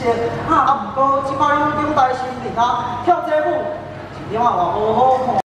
色。啊，不过即摆有两台新人啊，跳这舞，一点也无好看。